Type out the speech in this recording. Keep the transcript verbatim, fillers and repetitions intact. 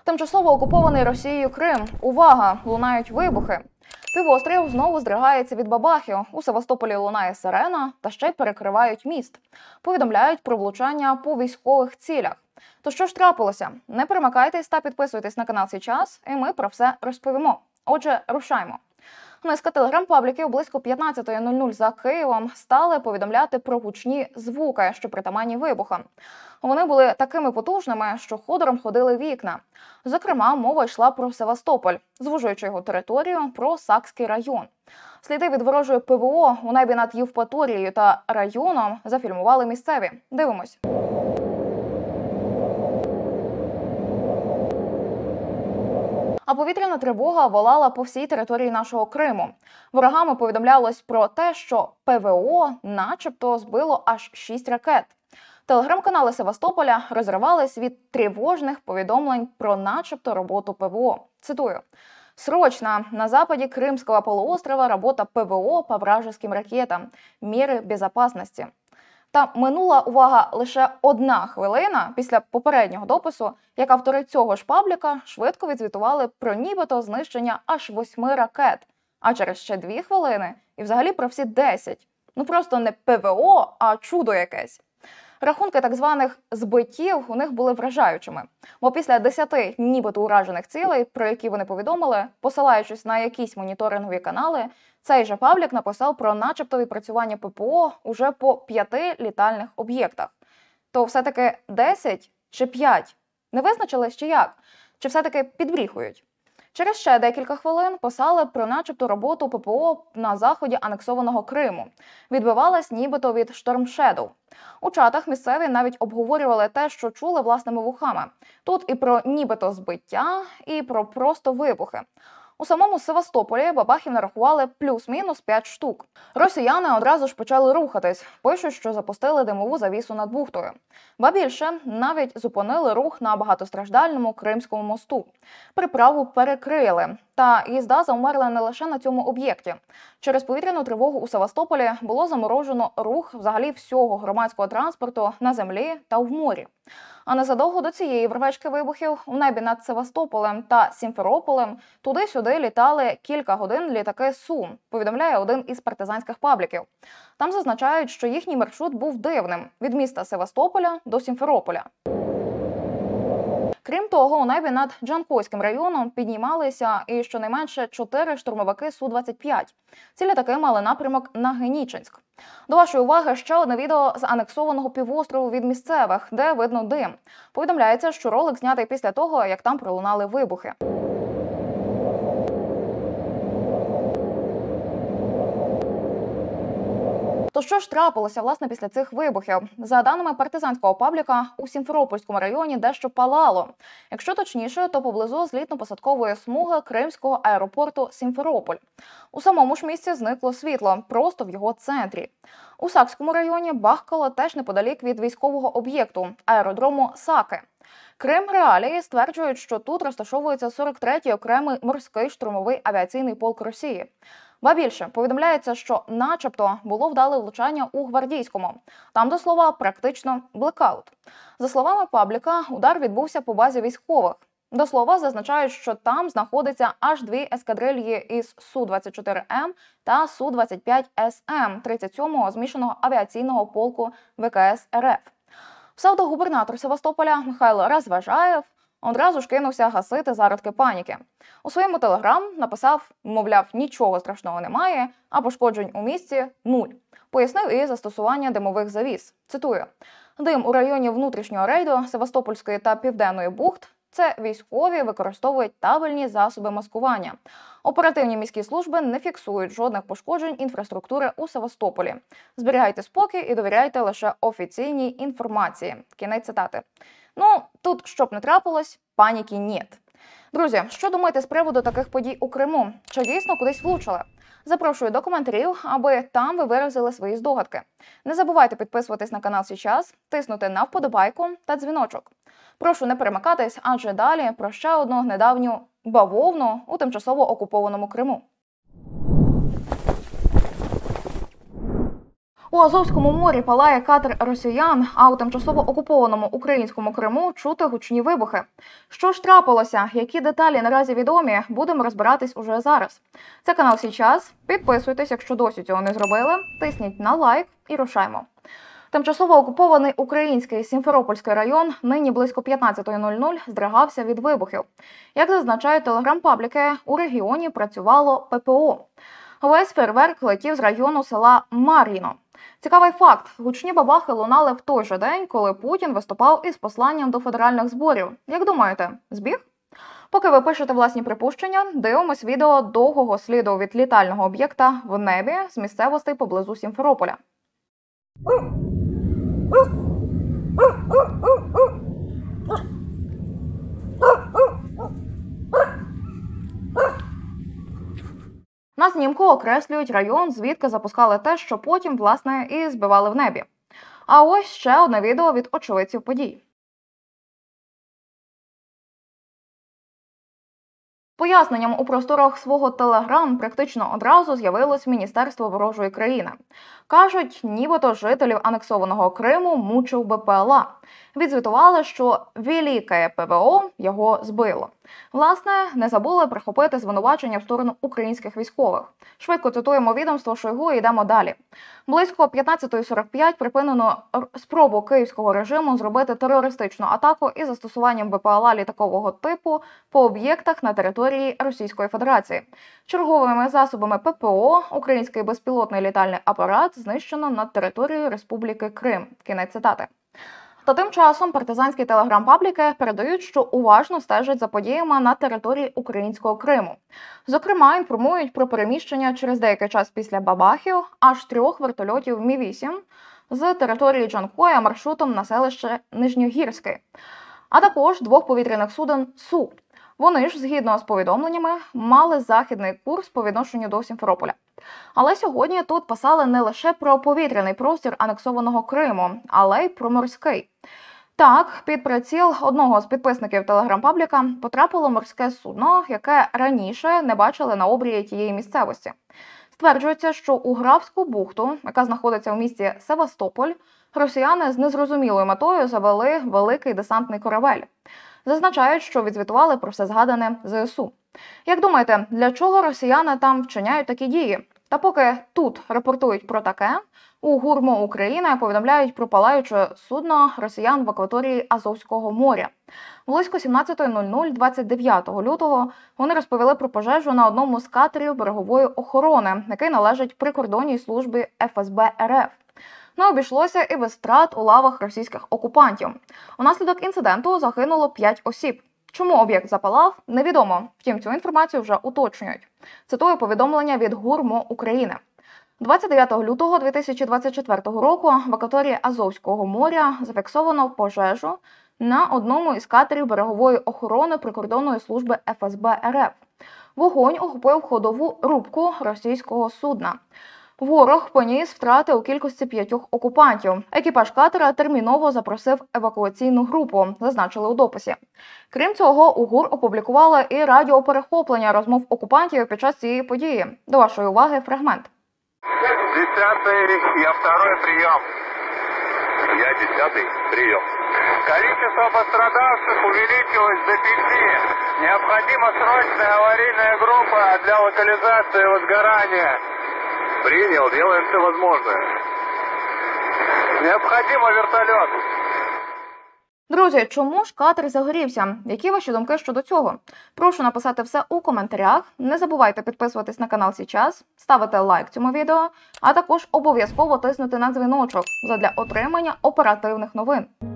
Тимчасово окупований Росією Крим. Увага! Лунають вибухи. Півострів знову здригається від бабахів. У Севастополі лунає сирена та ще й перекривають міст. Повідомляють про влучання по військових цілях. То що ж трапилося? Не перемикайтесь та підписуйтесь на канал «Сейчас», і ми про все розповімо. Отже, рушаймо. Низка телеграм-пабліків близько п'ятнадцятої нуль нуль за Києвом стали повідомляти про гучні звуки, що притаманні вибухам. Вони були такими потужними, що ходором ходили вікна. Зокрема, мова йшла про Севастополь, звужуючи його територію, про Сакський район. Сліди від ворожої ПВО у небі над Євпаторією та районом зафільмували місцеві. Дивимось. А повітряна тривога волала по всій території нашого Криму. Ворогами повідомлялось про те, що ПВО начебто збило аж шість ракет. Телеграм-канали Севастополя розривались від тривожних повідомлень про начебто роботу ПВО. Цитую. «Срочно! На западе Крымского полуострова работа ПВО по вражеским ракетам. Меры безопасности». Та минула, увага, лише одна хвилина після попереднього допису, як автори цього ж пабліка швидко відзвітували про нібито знищення аж восьми ракет. А через ще дві хвилини і взагалі про всі десять. Ну просто не ПВО, а чудо якесь. Рахунки так званих збиттів у них були вражаючими. Бо після десяти нібито уражених цілей, про які вони повідомили, посилаючись на якісь моніторингові канали, цей же паблік написав про начебто відпрацювання ППО уже по п'яти літальних об'єктах. То все-таки десять чи п'ять? Не визначились чи як? Чи все-таки підбріхують? Через ще декілька хвилин писали про начебто роботу ППО на заході анексованого Криму. Відбивалась нібито від Storm Shadow. У чатах місцеві навіть обговорювали те, що чули власними вухами. Тут і про нібито збиття, і про просто вибухи. У самому Севастополі бабахів нарахували плюс-мінус п'ять штук. Росіяни одразу ж почали рухатись. Пишуть, що запустили димову завісу над бухтою. Ба більше, навіть зупинили рух на багатостраждальному Кримському мосту. Приправу перекрили. Та їзда завмерла не лише на цьому об'єкті. Через повітряну тривогу у Севастополі було заморожено рух взагалі всього громадського транспорту на землі та в морі. А незадовго до цієї вервечки вибухів у небі над Севастополем та Сімферополем туди-сюди літали кілька годин літаки Су, повідомляє один із партизанських пабліків. Там зазначають, що їхній маршрут був дивним – від міста Севастополя до Сімферополя. Крім того, у небі над Джанкойським районом піднімалися і щонайменше чотири штурмовики Су двадцять п'ять. Ці літаки мали напрямок на Генічинськ. До вашої уваги ще одне відео з анексованого півострову від місцевих, де видно дим. Повідомляється, що ролик знятий після того, як там пролунали вибухи. То що ж трапилося, власне, після цих вибухів? За даними партизанського пабліка, у Сімферопольському районі дещо палало. Якщо точніше, то поблизу злітно-посадкової смуги Кримського аеропорту Сімферополь. У самому ж місці зникло світло, просто в його центрі. У Сакському районі бахкало теж неподалік від військового об'єкту – аеродрому Саки. Крим Реалії стверджують, що тут розташовується сорок третій окремий морський штурмовий авіаційний полк Росії. Ба більше, повідомляється, що начебто було вдале влучання у Гвардійському. Там, до слова, практично блекаут. За словами пабліка, удар відбувся по базі військових. До слова, зазначають, що там знаходиться аж дві ескадрильї із Су двадцять чотири М та Су двадцять п'ять С М тридцять сьомого змішаного авіаційного полку В К С Р Ф. Псевдогубернатор Севастополя Михайло Розважаєв одразу ж кинувся гасити зародки паніки. У своєму телеграм написав, мовляв, нічого страшного немає, а пошкоджень у місті – нуль. Пояснив і застосування димових завіс. Цитую. Дим у районі внутрішнього рейду Севастопольської та Південної бухт – це військові використовують табельні засоби маскування. Оперативні міські служби не фіксують жодних пошкоджень інфраструктури у Севастополі. Зберігайте спокій і довіряйте лише офіційній інформації. Кінець цитати. Ну, тут, щоб не трапилось, паніки нет. Друзі, що думаєте з приводу таких подій у Криму? Чи дійсно кудись влучили? Запрошую до коментарів, аби там ви виразили свої здогадки. Не забувайте підписуватись на канал «Сейчас», тиснути на вподобайку та дзвіночок. Прошу не перемикатись, адже далі про ще одну недавню бавовну у тимчасово окупованому Криму. У Азовському морі палає катер росіян, а у тимчасово окупованому українському Криму чути гучні вибухи. Що ж трапилося? Які деталі наразі відомі? Будемо розбиратись уже зараз. Це канал «Січас». Підписуйтесь, якщо досі цього не зробили. Тисніть на лайк і рушаймо. Тимчасово окупований український Сімферопольський район нині близько п'ятнадцятої нуль нуль здригався від вибухів. Як зазначають телеграм-пабліки, у регіоні працювало ППО. Весь фейерверк летів з району села Мар'їно. Цікавий факт – гучні бабахи лунали в той же день, коли Путін виступав із посланням до федеральних зборів. Як думаєте, збіг? Поки ви пишете власні припущення, дивимось відео довгого сліду від літального об'єкта в небі з місцевостей поблизу Сімферополя. На знімку окреслюють район, звідки запускали те, що потім, власне, і збивали в небі. А ось ще одне відео від очевидців подій. Поясненням у просторах свого телеграм практично одразу з'явилось Міністерство ворожої країни. Кажуть, нібито жителів анексованого Криму мучив БПЛА. Відзвітували, що велике ПВО його збило. Власне, не забули прихопити звинувачення в сторону українських військових. Швидко цитуємо відомство Шойгу і йдемо далі. Близько п'ятнадцятої сорок п'ять припинено спробу київського режиму зробити терористичну атаку із застосуванням БПЛА літакового типу по об'єктах на території Російської Федерації. Черговими засобами ППО український безпілотний літальний апарат знищено над територією Республіки Крим. Кінець цитати. Та тим часом партизанські телеграм-пабліки передають, що уважно стежать за подіями на території українського Криму. Зокрема, інформують про переміщення через деякий час після бабахів аж трьох вертольотів Мі вісім з території Джанкоя маршрутом на селище Нижньогірське, а також двох повітряних суден Су. Вони ж, згідно з повідомленнями, мали західний курс по відношенню до Сімферополя. Але сьогодні тут писали не лише про повітряний простір анексованого Криму, але й про морський. Так, під приціл одного з підписників телеграм-пабліка потрапило морське судно, яке раніше не бачили на обрії тієї місцевості. Стверджується, що у Графську бухту, яка знаходиться у місті Севастополь, росіяни з незрозумілою метою завели великий десантний корабель. Зазначають, що відзвітували про все згадане ЗСУ. Як думаєте, для чого росіяни там вчиняють такі дії? Та поки тут репортують про таке, у ГУРМО України повідомляють про палаюче судно росіян в акваторії Азовського моря. Близько сімнадцятої нуль нуль двадцять дев'ятого лютого вони розповіли про пожежу на одному з катерів берегової охорони, який належить прикордонній службі Еф Ес Бе Ер Еф. Не обійшлося і без втрат у лавах російських окупантів. Унаслідок інциденту загинуло п'ять осіб. Чому об'єкт запалав, невідомо. Втім, цю інформацію вже уточнюють. Цитую повідомлення від ГУРМО України. двадцять дев'ятого лютого дві тисячі двадцять четвертого року в акваторії Азовського моря зафіксовано пожежу на одному із катерів берегової охорони прикордонної служби Еф Ес Бе Ер Еф. Вогонь охопив ходову рубку російського судна. Ворог поніс втрати у кількості п'ятьох окупантів. Екіпаж катера терміново запросив евакуаційну групу, зазначили у дописі. Крім цього, у ГУР опублікували і радіоперехоплення розмов окупантів під час цієї події. До вашої уваги фрагмент. Десятый, я второй прием. Я десятый, прием. Количество пострадавших увеличилось до пяти. Необходима срочная аварийная группа для локализации возгорания. Принял, делаем все возможное. Необходимо вертолет. Друзі, чому ж катер загорівся? Які ваші думки щодо цього? Прошу написати все у коментарях. Не забувайте підписуватись на канал «Січас», ставити лайк цьому відео, а також обов'язково тиснути на дзвіночок задля отримання оперативних новин.